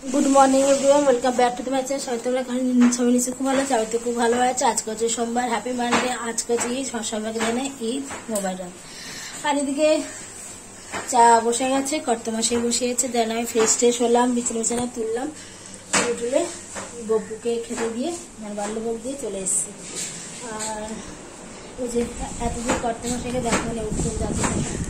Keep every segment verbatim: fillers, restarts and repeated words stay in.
Good morning everyone, welcome back to the my channel. সবাই তোমরা সবাই নিশ্চয়ই খুব ভালো আছে, আমি তো খুব ভালো আছে। আজকে হচ্ছে সোমবার, হ্যাপি মানডে। আজকে হচ্ছে ঈদ, সবাইকে জানাই ঈদ মোবাইল। আর এদিকে চা বসে গেছে, কর্তমাসে বসিয়েছে। দেন আমি ফ্রেশ ট্রেশ হলাম, বিছানা বিছানা তুললাম, তুলে তুলে বপুকে খেতে দিয়ে মানে বাল্যভোগ দিয়ে চলে এসেছি। আর ওই যে এতদিন কর্তমাসাকে দেখানো উঠতে যাচ্ছে।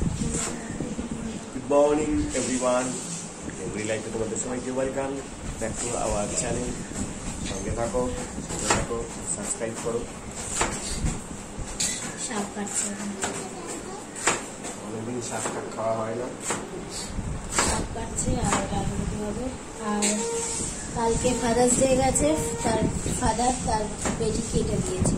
গুড মর্নিং এভরিওয়ান, এভরি লাইফে তোমাদের সবাইকে welcome back to our channel. সঙ্গে থাকো, সঙ্গে থাকো, সাবস্ক্রাইব করো। শাক কাটছে, অনেকদিন শাক টাক খাওয়া হয় না। শাক কাটছে আর রান্না হবে। আর কালকে ফাদার্স ডে গেছে, তার ফাদার তার বেটি কেটে দিয়েছে।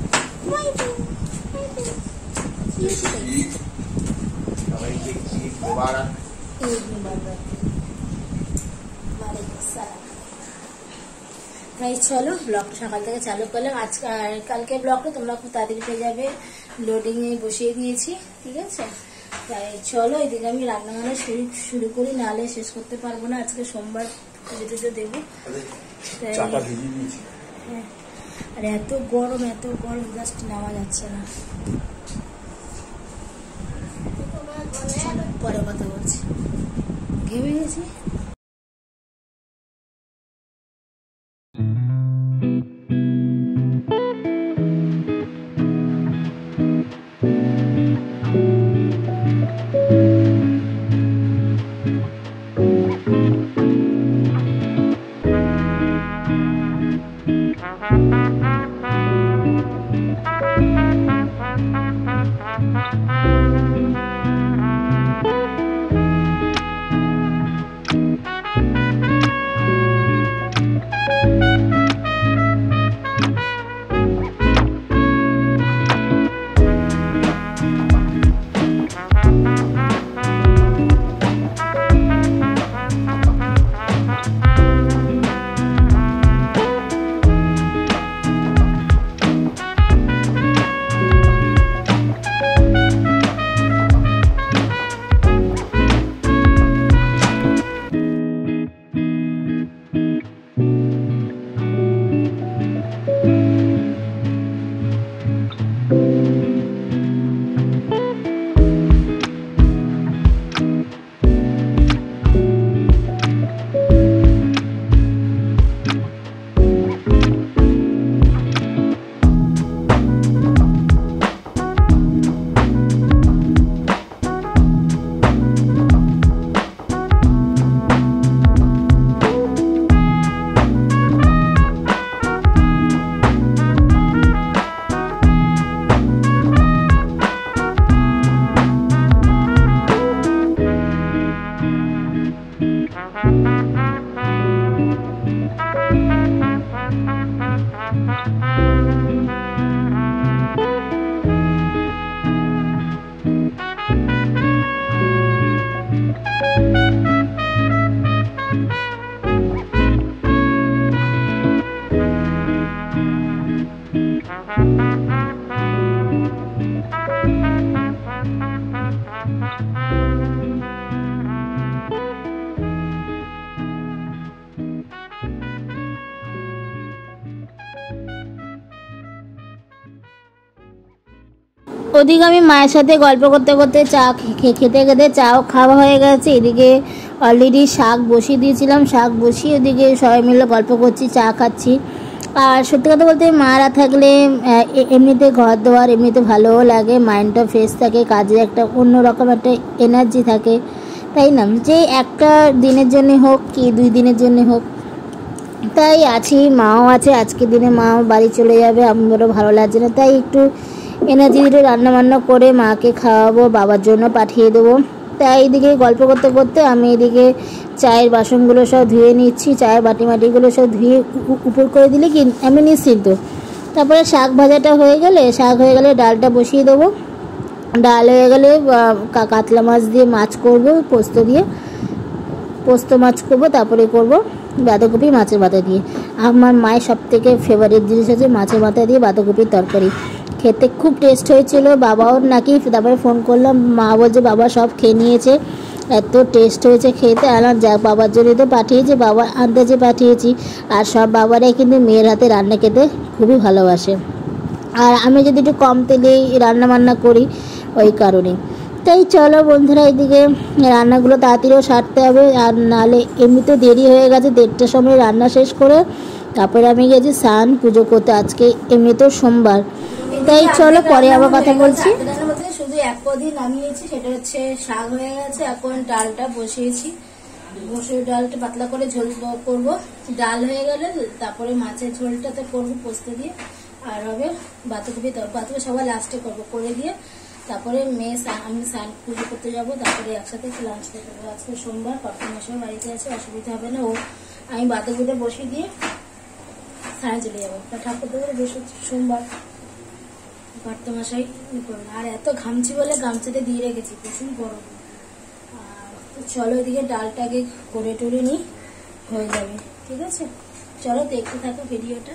সবাইকে ঈদ মোবারক। ঈদ মোবারক। ওয়ালাইকুম আসসালাম। তাই চলো ব্লগটা সকাল থেকে চালু করলাম। আজ কালকে ব্লগটা তোমরা খুব তাড়াতাড়ি পেয়ে যাবে, লোডিং এ বসিয়ে দিয়েছি, ঠিক আছে। তাই চলো এদিকে আমি রান্না বান্না শুরু শুরু করি, নাহলে শেষ করতে পারবো না। আজকে সোমবার পুজো টুজো দেবো। হ্যাঁ, আর এত গরম, এত গরম, জাস্ট নামা যাচ্ছে না। পরে কথা বলছি, ঘেমে গেছি। ওদিকে আমি মায়ের সাথে গল্প করতে করতে চা খেতে খেতে চাও খাওয়া হয়ে গেছে। এদিকে অলরেডি শাক বসিয়ে দিয়েছিলাম, শাক বসিয়ে ওদিকে সবাই মিলে গল্প করছি, চা খাচ্ছি। আর সত্যি কথা বলতে মারা থাকলে এমনিতে ঘর দোয়ার এমনিতে ভালোও লাগে, মাইন্ডটা ফ্রেশ থাকে, কাজে একটা অন্যরকম একটা এনার্জি থাকে, তাই না? যে একটা দিনের জন্য হোক কি দুই দিনের জন্য হোক, তাই আছি। মাও আছে, আজকের দিনে মাও বাড়ি চলে যাবে, আমারও ভালো লাগছে না, তাই একটু এনার্জি দিয়ে রান্না বান্না করে মাকে খাওয়াবো, বাবার জন্য পাঠিয়ে দেবো। তাই এদিকে গল্প করতে করতে আমি এদিকে চায়ের বাসনগুলো সব ধুয়ে নিচ্ছি, চায়ের বাটি মাটিগুলো সব ধুয়ে উপর করে দিলে কি আমি নিশ্চিন্ত। তারপরে শাক ভাজাটা হয়ে গেলে শাক হয়ে গেলে ডালটা বসিয়ে দেবো। ডাল হয়ে গেলে কাতলা মাছ দিয়ে মাছ করব, পোস্ত দিয়ে পোস্ত মাছ করবো, তারপরে করব বাঁধাকপি মাছের মাথা দিয়ে। আমার মায়ের সব থেকে ফেভারিট জিনিস হচ্ছে মাছের মাথা দিয়ে বাঁধাকপির তরকারি, খেতে খুব টেস্ট হয়েছিল। বাবাও নাকি, তারপরে ফোন করলাম, মা বলছে বাবা সব খেয়ে নিয়েছে, এত টেস্ট হয়েছে খেতে। আর যাক, বাবার জন্য তো পাঠিয়েছি, বাবার আন্দাজে পাঠিয়েছি। আর সব বাবারাই কিন্তু মেয়ের হাতে রান্না খেতে খুবই ভালোবাসে। আর আমি যদি একটু কম তেলেই রান্না বান্না করি ওই কারণে। তাই চলো বন্ধুরা, এইদিকে রান্নাগুলো তাড়াতাড়িও সারতে হবে, আর নাহলে এমনিতেও দেরি হয়ে গেছে। দেড়টার সময় রান্না শেষ করে তারপরে আমি গেছি স্নান পুজো করতে। আজকে এমনিতেও সোমবার, তাই চলো পরে আবার কথা বলছি। শুধু এক পদই নামিয়েছি, সেটা হচ্ছে শাক হয়ে গেছে। এখন ডালটা বসিয়েছি, মসুর ডালটা পাতলা করে ঝোল করবো। ডাল হয়ে গেলে তারপরে মাছের ঝোলটাতে করবো পোস্ত দিয়ে, আর হবে বাঁধাকপি। বাঁধাকপি সবাই লাস্টে করবো, করে দিয়ে তারপরে মেয়ে আমি স্নান পুজো করতে যাবো, তারপরে একসাথে লাঞ্চ করতে যাবো। আজকে সোমবার, পাপা মাসের বাড়িতে আছে, অসুবিধা হবে না। ও আমি বাঁধাকপিটা বসিয়ে দিয়ে স্নানে চলে যাবো। ঠাকুর দেবো বেশ সোমবার, ভর্তমশাই করবেন। আর এত ঘামছি বলে গামছাতে দিয়ে রেখেছি, প্রচুর গরম। আর চলো এদিকে ডালটাকে করে টরে নিই, হয়ে যাবে। ঠিক আছে, চলো দেখতে থাকো ভিডিওটা।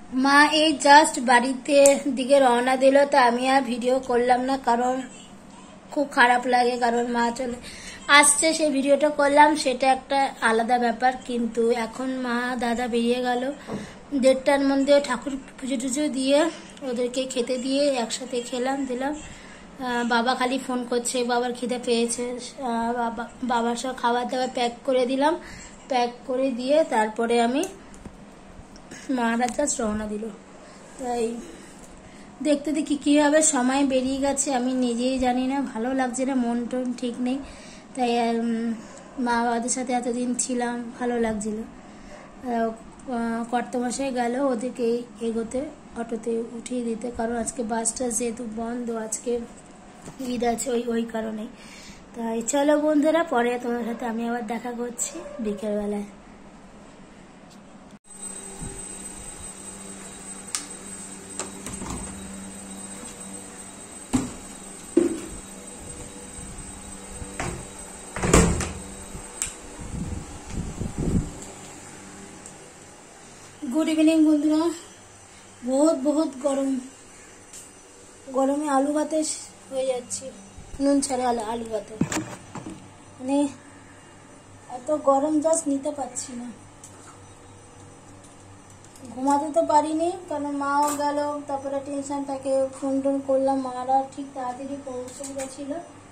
মা এই জাস্ট বাড়িতে দিকে রওনা দিল, তো আমি আর ভিডিও করলাম না, কারণ খুব খারাপ লাগে, কারণ মা চলে আসছে, সেই ভিডিওটা করলাম, সেটা একটা আলাদা ব্যাপার। কিন্তু এখন মা দাদা বেরিয়ে গেল, দেড়টার মধ্যে ঠাকুর পুজো টুজো দিয়ে ওদেরকে খেতে দিয়ে একসাথে খেলাম দিলাম। বাবা খালি ফোন করছে, বাবার খিদে পেয়েছে, বাবা বাবার সব খাবার দাবার প্যাক করে দিলাম, প্যাক করে দিয়ে তারপরে আমি মারা জাস্ট রওনা দিল। তাই দেখতে দেখি কীভাবে সময় বেরিয়ে গেছে আমি নিজেই জানি না, ভালো লাগছে না, মন টন ঠিক নেই। তাই আর মা বাবাদের সাথে এতদিন ছিলাম, ভালো লাগছিল। কর্তামশাই গেল ওদেরকে এগোতে, অটোতে উঠিয়ে দিতে, কারণ আজকে বাসটা যেহেতু বন্ধ, আজকে ঈদ আছে, ওই ওই কারণেই। তাই চলো বন্ধুরা, পরে তোমার সাথে আমি আবার দেখা করছি বিকেলবেলায়। গুড ইভিনিং বন্ধুরা। বহুত বহুত গরম, গরমে আলু ভাতে হয়ে যাচ্ছে, নুন ছাড়া আলু আলু ভাতে, মানে এত গরম জাস্ট নিতে পারছি না। ঘুমাতে তো পারিনি, কারণ মাও গেল, তারপরে টেনশন থাকে, ফোন টোন করলাম, মারা ঠিক তাড়াতাড়ি পৌঁছে গেছিল।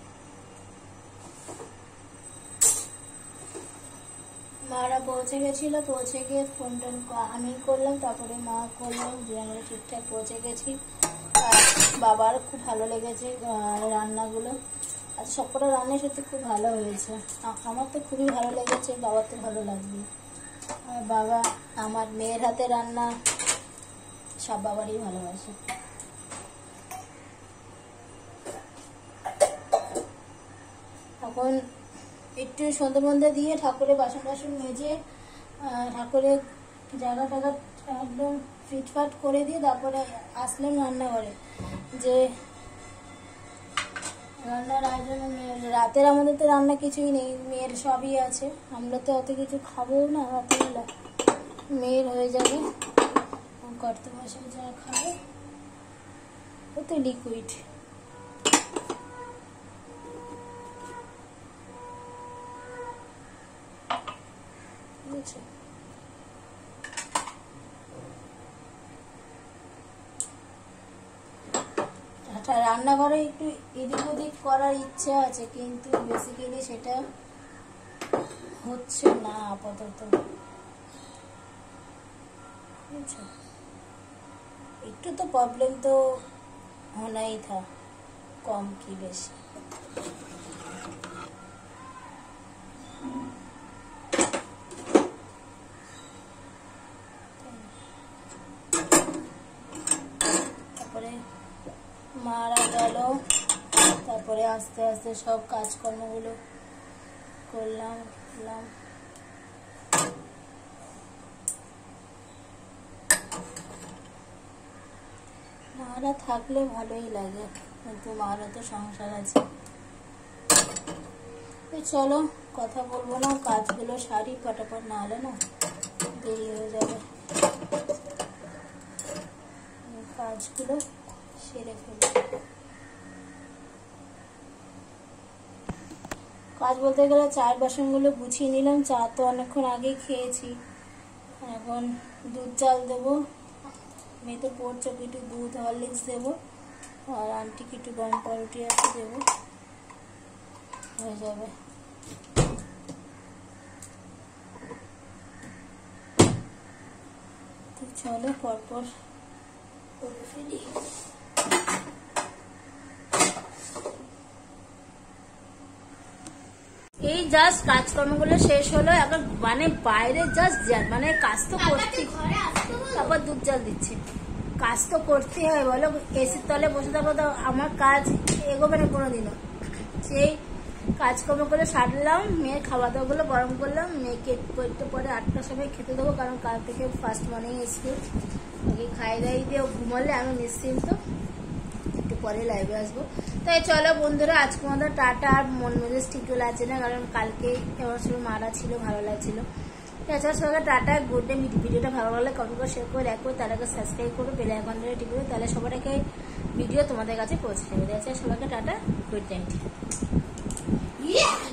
মারা পৌঁছে গেছিল, পৌঁছে গিয়ে ফোন টোন আমি করলাম, তারপরে মা করলাম, যে আমরা ঠিকঠাক পৌঁছে গেছি। আর বাবার খুব ভালো লেগেছে রান্নাগুলো, আর সবকটা রান্নাই সত্যি খুব ভালো হয়েছে। আমার তো খুবই ভালো লেগেছে, বাবার তো ভালো লাগবে। আর বাবা আমার মেয়ের হাতে রান্না সব বাবারই ভালোবাসে। এখন একটু সন্ধ্যে মধ্যে দিয়ে ঠাকুরের বাসন টাসন মেজে ঠাকুরের জায়গা টাগা একদম ফিটফাট করে দিয়ে তারপরে আসলাম রান্নাঘরে, যে রান্নার আয়োজন। রাতের আমাদের তো রান্না কিছুই নেই, মেয়ের সবই আছে, আমরা তো অত কিছু খাবো না রাতেরবেলা, মেয়ের হয়ে যাবে, কর্তা মশাই যা খাবে ও তো লিকুইড। রান্নাঘরে একটু এদিক ওদিক করার ইচ্ছা আছে, কিন্তু বেসিক্যালি সেটা হচ্ছে না আপাতত। একটু তো প্রবলেম তো হনাই থা, কম কি বেশি। তারপরে মারা গেল, তারপরে আস্তে আস্তে সব কাজকর্মগুলো করলাম করলাম মারা থাকলে ভালোই লাগে, কিন্তু মারা তো সংসার আছে। চলো কথা বলবো না, কাজগুলো সারি ফটাফট, না হলে না দেরি হয়ে যাবে। কাজগুলো সেরে ফেলি। কাজ বলতে গেলে চায়ের বাসনগুলো গুছিয়ে নিলাম, চা তো অনেকক্ষণ আগেই খেয়েছি। এখন দুধ চাল দেবো, মেয়ে তো পড়ছে, একটু দুধ হরলিক্স দেবো, আর আন্টিকে একটু গরম পাউরুটি আছে দেবো, হয়ে যাবে। তো চলো পরপর করে ফেলি। এই জাস্ট কাজকর্মগুলো শেষ হলো, এখন মানে বাইরে জাস্ট মানে কাজ তো করতে, তারপর দুধ জল দিচ্ছে, কাজ তো করতে হয় বলো, এসির তলে বসে থাকো তো আমার কাজ এগোবে না কোনোদিনও। সেই কাজকর্ম করে সারলাম, মেয়ের খাওয়া দাওয়াগুলো গরম করলাম, মেয়েকে একটু পরে আটটার সময় খেতে দেবো, কারণ কাল থেকে ফার্স্ট মর্নিং স্কুল, ওকে খাই দাই দিয়ে ঘুমালে আমি নিশ্চিন্ত একটু পরে লাইভে আসবো। তাই চলো বন্ধুরা, আজকে আমাদের টাটা। আর মন মেজাজ ঠিক লাগছে না, কারণ কালকে আমার সঙ্গে মারা ছিল, ভালো লাগছিল। এছাড়া সবাইকে টাটা, গুড ডে। ভিডিওটা ভালো লাগলে কমেন্ট করে শেয়ার করে রাখবো, তার আগে সাবস্ক্রাইব করো, বেল আইকনটা টিপে, তাহলে সবাইকে ভিডিও তোমাদের কাছে পৌঁছে যাবে। এছাড়া সবাইকে টাটা, গুড নাইট।